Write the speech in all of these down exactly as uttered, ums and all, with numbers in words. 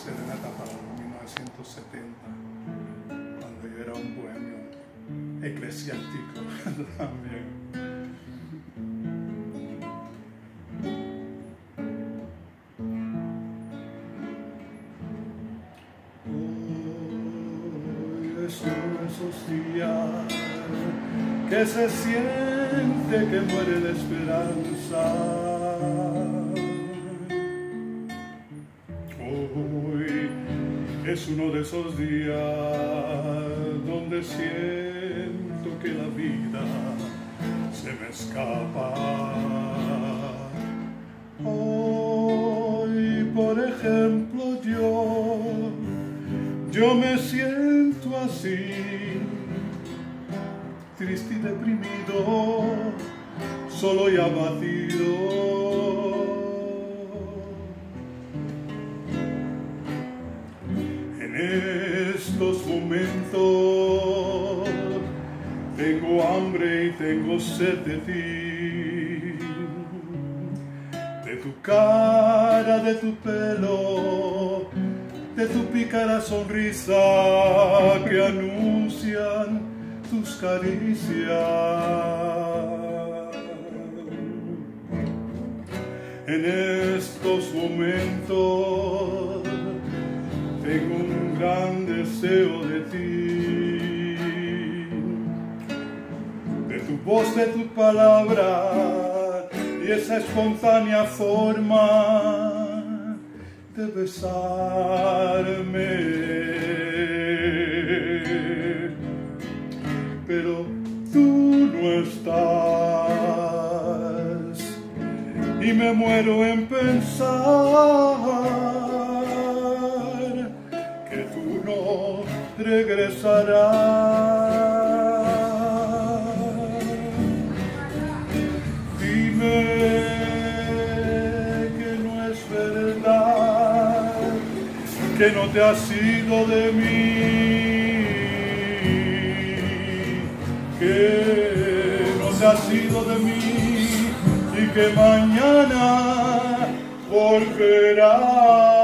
Serenata para mil novecientos setenta, cuando yo era un bohemio eclesiástico también. Hoy es uno de esos días que se siente que muere la esperanza. Hoy es uno de esos días donde siento que la vida se me escapa. Hoy, por ejemplo, yo, yo me siento así, triste y deprimido, solo y abatido. En estos momentos tengo hambre y tengo sed de ti, de tu cara, de tu pelo, de tu pícara sonrisa que anuncian tus caricias. En estos momentos tengo un gran deseo de ti, de tu voz, de tu palabra y esa espontánea forma de besarme. Pero tú no estás y me muero en pensar que tú no regresarás. Dime que no es verdad, que no te has ido de mí, que no te has ido de mí y que mañana volverás.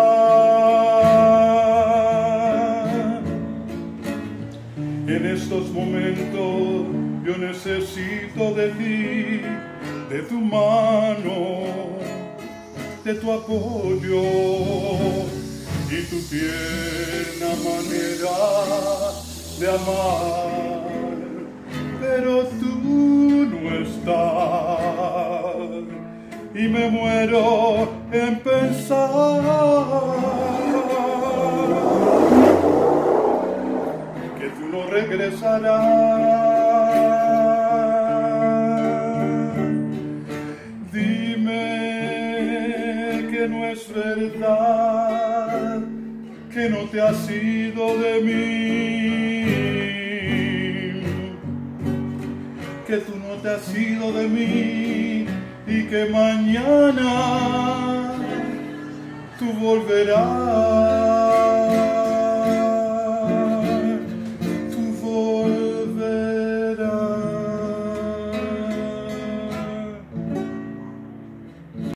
En estos momentos yo necesito de ti, de tu mano, de tu apoyo y tu tierna manera de amar. Pero tú no estás y me muero en pensar que tú no regresarás. Dime que no es verdad, que no te has ido de mí, que tú no te has ido de mí y que mañana tú volverás.